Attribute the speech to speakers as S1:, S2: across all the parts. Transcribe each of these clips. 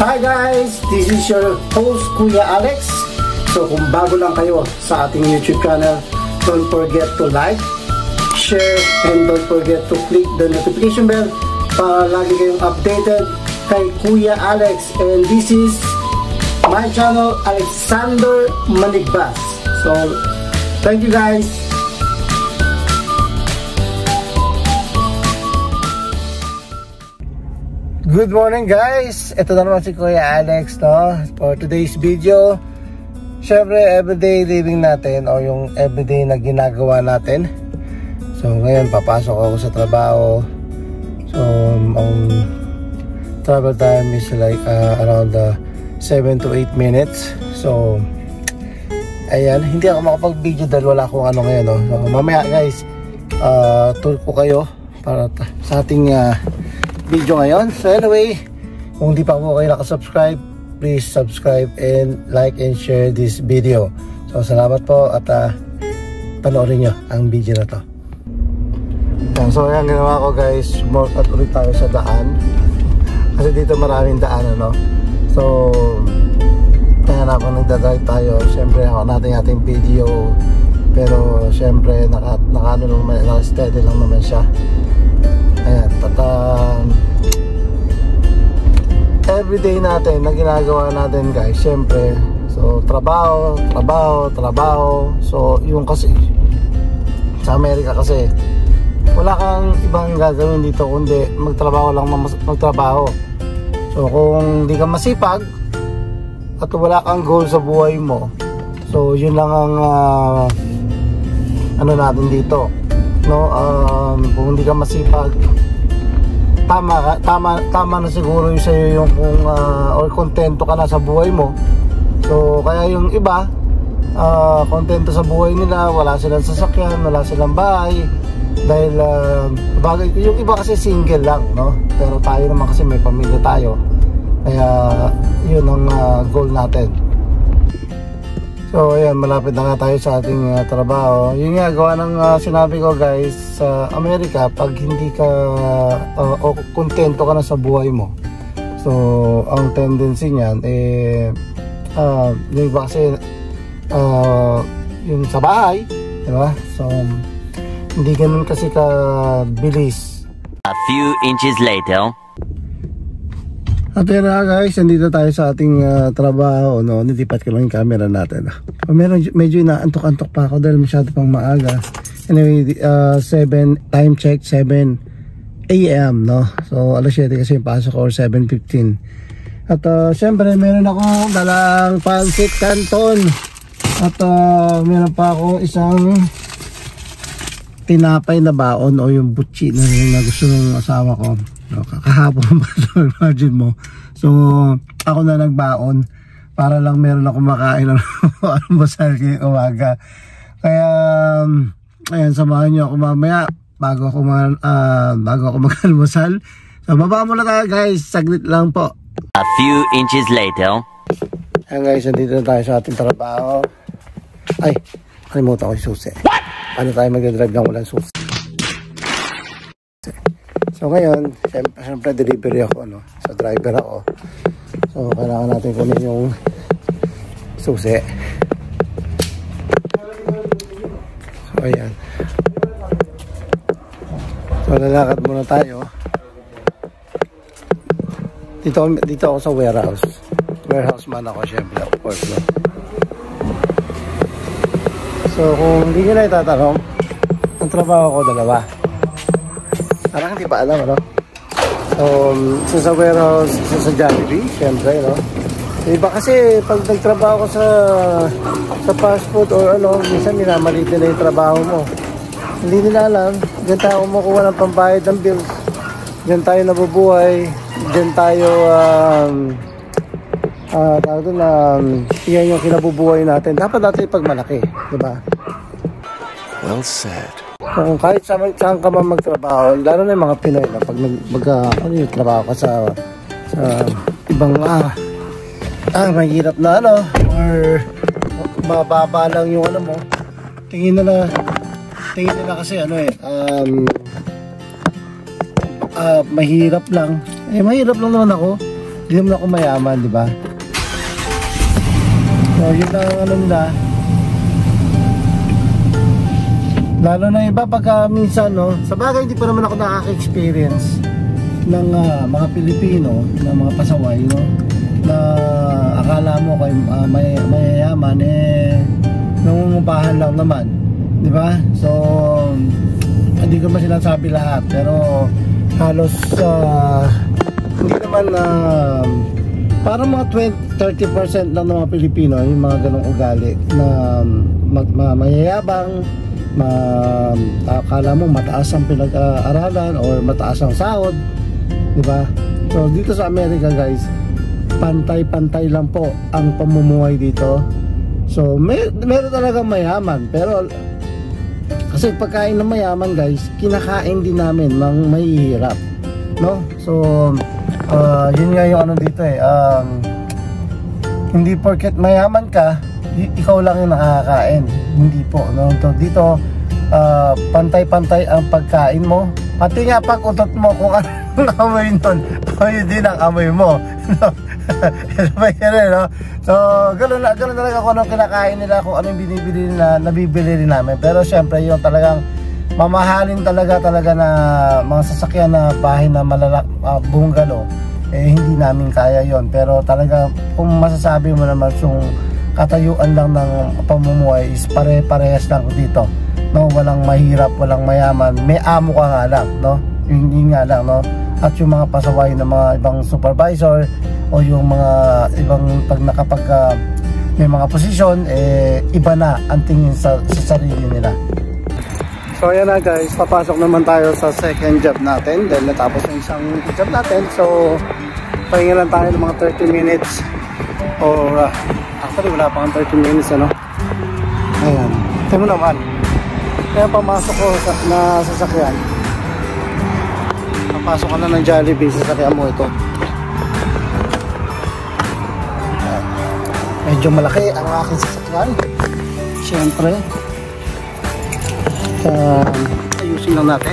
S1: hi guys, this is your host Kuya Alex. So kung bago lang kayo sa ating YouTube channel, don't forget to like, share, and don't forget to click the notification bell para lagi kayong updated kay Kuya Alex. And this is my channel, Alexander Manigbas. So thank you guys. Good morning guys, ito na naman si Kuya Alex, no? For today's video, syempre everyday living natin o yung everyday na ginagawa natin. So ngayon papasok ako sa trabaho. So travel time is like around 7 to 8 minutes. So ayan, hindi ako makapag-video dahil wala akong ano ngayon, no? So mamaya guys, tour ko kayo para sa ating video ngayon. So anyway, kung di pa po kayo nakasubscribe, please subscribe and like and share this video. So salamat po at panoorin nyo ang video na to. So ayan, ginawa ko guys, shortcut ulit tayo sa daan kasi dito maraming daan, ano. So kaya na ako nagdadrive tayo. Siyempre ako natin ating video, pero siyempre naka-ano naman, naka-steady lang naman siya. Ayan, everyday natin na ginagawa natin guys, syempre, so trabaho. So yung kasi sa Amerika kasi wala kang ibang gagawin dito kundi magtrabaho lang, magtrabaho. So kung di ka masipag at wala kang goal sa buhay mo, so yun lang ang ano natin dito, no? Kung hindi ka masipag, tama na siguro yung sa'yo yung kung or kontento ka na sa buhay mo. So kaya yung iba kontento sa buhay nila, wala silang sasakyan, wala silang bahay dahil bagay, yung iba kasi single lang, no? Pero tayo naman kasi may pamilya tayo, kaya yun ang goal natin. So ayan, malapit na nga tayo sa ating trabaho. Yung nga, gawa ng sinabi ko guys, sa Amerika, pag hindi ka o kontento ka na sa buhay mo, so ang tendency niyan yung iba kasi yung sa bahay, diba? So hindi ganun kasi ka bilis.
S2: A few inches later.
S1: At yun na guys, nandito tayo sa ating trabaho, no? Nilipat ko lang yung camera natin. Medyo inaantok-antok pa ako dahil masyado pang maaga. Anyway, 7 time check, 7 AM, no? So alas 7 kasi yung pasok ko, or 7:15. At syempre meron akong dalang pancit canton. At meron pa ako isang tinapay na baon o yung butchi na gusto ng asawa ko. No, kahapon imagine mo. So ako na nagbaon para lang meron ako makain ng almusal ngayong umaga. Kaya ayan, samahan niyo ako mamaya bago ako mag-almusal. So baba muna tayo guys, saglit lang po.
S2: A few inches later.
S1: Ayan guys, nandito na tayo sa ating trabaho. Ay, kalimutan ko yung susi. Ano tayo mag-drive ng walang susi? So ngayon, siyempre delivery ako, no? So driver ako. So kailangan natin kunin yung susi. So ayan. So lalakad muna tayo. Dito ako sa warehouse. Warehouse man ako, siyempre, of course, no? So kung hindi nyo na itatanong, ang trabaho ko dalawa. Parang hindi pa alam, ano? So, sa warehouse, sa Jollibee, siyempre, no? So, iba kasi, pag nagtrabaho ko sa fast food or ano, minsan minamalit nila yung trabaho mo. Hindi nila alam, dyan tayo kumukuha ng pambayad ng bills. Dyan tayo nabubuhay. Dyan tayo, tawag doon na, yan yung kinabubuhay natin. Dapat natin ipagmalaki, diba?
S3: Well said.
S1: Kung kahit saan ka man magtrabaho, lalo na yung mga Pinoy na pag trabaho ka sa ibang mahirap na ano, or mababa lang yung ano mo, tingin nila kasi ano mahirap lang. Mahirap lang naman ako. Hindi naman ako mayaman, di ba? So, yun ang ano nila. Lalo na iba pagka minsan, no? Sa bagay, hindi pa naman ako nakaka-experience ng mga Pilipino, ng mga pasaway, no? Na akala mo kay mayayaman, nangungupahan lang naman, di ba? So, hindi ko ba sinasabi lahat, pero halos hindi naman parang mga 20-30% lang ng mga Pilipino yung mga ganong ugali na mayayabang, akala mo mataas ang pinag-aralan or mataas ang sahod, di ba? So dito sa Amerika guys, pantay-pantay lang po ang pamumuhay dito. So meron talagang mayaman, pero kasi pagkain ng mayaman guys, kinakain din namin ng mahihirap, no? So yun nga yung ano dito hindi porket mayaman ka, ikaw lang yung nakakain. Hindi po, no? So dito pantay-pantay ang pagkain mo, pati nga pag utot mo, kung anong amoy nun, yun din ang amoy mo, no? No? So gano'n talaga kung anong kinakain nila, kung anong binibili nila, nabibili rin namin. Pero syempre yung talagang mamahalin talaga na mga sasakyan na bahay na bungalow, hindi namin kaya yon. Pero talaga kung masasabi mo naman yung katayuan lang ng pamumuhay is pare-parehas lang dito, no? Walang mahirap, walang mayaman, may amo ka nga lang, no? Yun nga lang, no? At yung mga pasaway ng mga ibang supervisor o yung mga ibang pag may mga posisyon, iba na ang tingin sa sarili nila. So ayan na guys, papasok naman tayo sa second job natin dahil natapos yung isang job natin. So pahinga lang tayo ng mga 30 minutes or actually wala pang 30 minutes, ano. Ayan, ito mo naman, kaya pamasok ko na sasakyan. Papasok ka na ng Jollibee, sasakyan mo ito. Ayan. Medyo malaki ang aking sasakyan, syempre. Ayusin lang natin.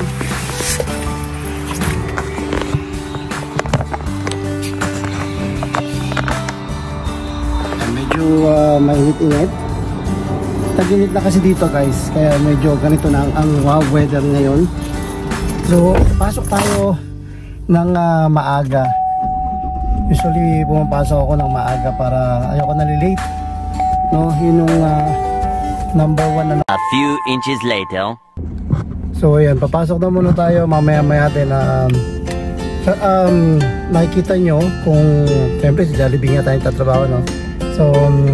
S1: Medyo mainit-init. Tag-init na kasi dito guys, kaya medyo ganito na ang weather ngayon. So pasok tayo ng maaga. Usually pumapasok ako ng maaga para ayoko nalilate, no? Yun yung number 1 na.
S2: A few inches later.
S1: So ayan, papasok na muna tayo. Mamaya-maya din nakikita nyo kung siyempre si Jollibee nga tayong tatrabaho, no? So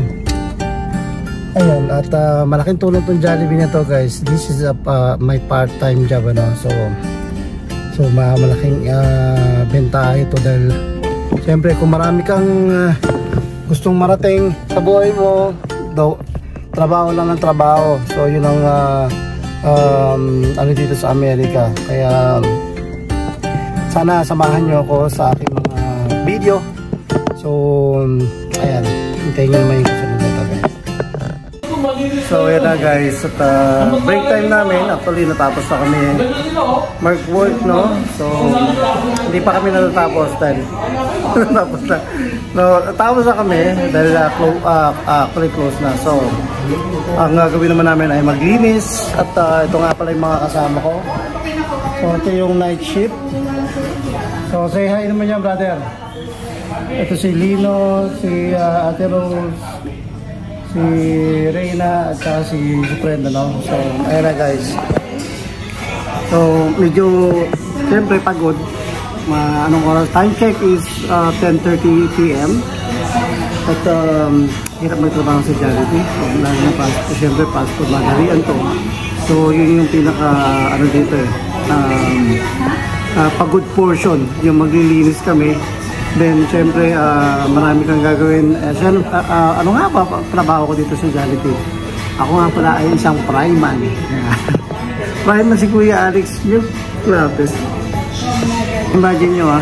S1: ayan, at malaking tulong tong Jollibee na to guys. This is my part-time job, ano? So malaking bentahe ito dahil siyempre kung marami kang gustong marating sa buhay mo, trabaho lang ng trabaho. So yun ang ano dito sa Amerika. Kaya sana samahan nyo ako sa aking mga video. So ayan, hintayin nyo naman yung kasunod nito guys. So yun na guys, at break time namin. Actually natapos na kami work, no? So hindi pa kami natatapos dahil natapos na kami dahil actually close na. So ang gagawin naman namin ay maglinis. At ito nga pala yung mga kasama ko. So ito yung night shift. So say hi naman yan, brother. Ito si Lino, si Ate Rose, si Reyna, at saka si Brenda, no? So ayan na guys. So medyo siyempre pagod. Anong oras? Time check is 10:30 PM. At hirap magtrabaho sa Jollibee. So lalo na passport, siyempre passport madalian to. So yun yung pinaka ano dito pagod portion, yung maglilinis kami. Then siyempre marami kang gagawin. Ano nga ba trabaho ko dito sa Jollibee? Ako nga pala ay isang fryman. Fryman si Kuya Alex. Yung grabe. Imagine nyo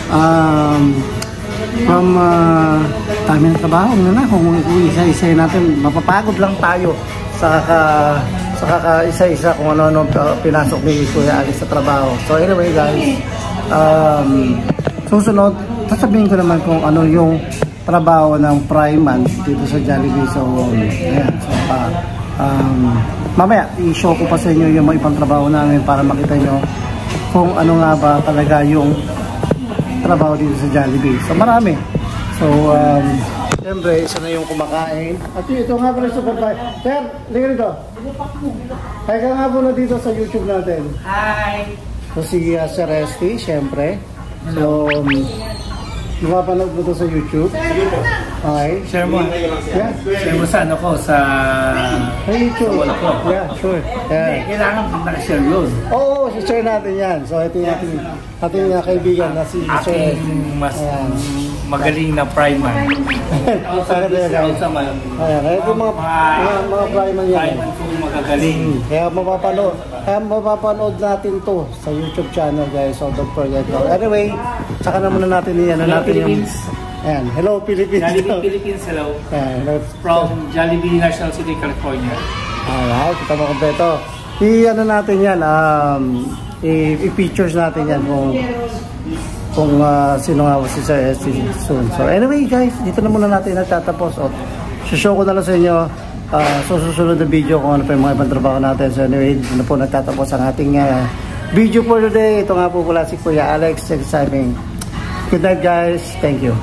S1: from dami ng trabaho na kung isa-isa natin, mapapagod lang tayo sa isa-isa kung ano pinasok ni Kuya Alex sa trabaho. So anyway guys, susunod sasabihin ko naman kung ano yung trabaho ng Pryman dito sa Jollibee. So, ayan. So, mamaya, i-show ko pa sa inyo yung mga ibang trabaho namin para makita nyo kung ano nga ba talaga yung trabaho dito sa Jollibee. So, marami. So, siyempre, isa na yung kumakain. At ito nga pala super bye. Sir, liga rito. Hi ka nga po na dito sa YouTube natin.
S4: Hi!
S1: So, si Sir Esty, siyempre. So, mapapanood mo to sa YouTube. Okay.
S4: Share mo.
S1: Yeah.
S4: Share mo sa ano ko, sa
S1: YouTube.
S4: wala ko.
S1: Yeah, sure. Yeah.
S4: Kailangan nakashare yun.
S1: Oo, share natin yan. So, ito yung ating kaibigan na si Sir
S4: Ating
S1: Esty.
S4: mas
S1: Ayan.
S4: magaling na Pryman.
S1: Sana tayo guys. Ayan, ito yung mga Pryman yan.
S4: Pryman po magagaling.
S1: Kaya mapapanood natin to sa YouTube channel guys. So don't forget to. Anyway, saka na muna natin yan.
S4: Hello, Philippines.
S1: Ayan, hello Philippines.
S4: Jollibee Philippines, hello.
S1: Ayan,
S4: From Jollibee, National City, California.
S1: alright, kita mo kompleto. I-ano natin yan, i-features natin yan kung sino nga si Sir Esty soon. So anyway guys, dito na muna natin nagtatapos. Show ko na lang sa inyo sa susunod na video kung ano pa yung mga ibang trabaho natin. So anyway, dito na po nagtatapos ang ating video for today. Ito nga po pala si Kuya Alex Exciting. Good night guys. Thank you.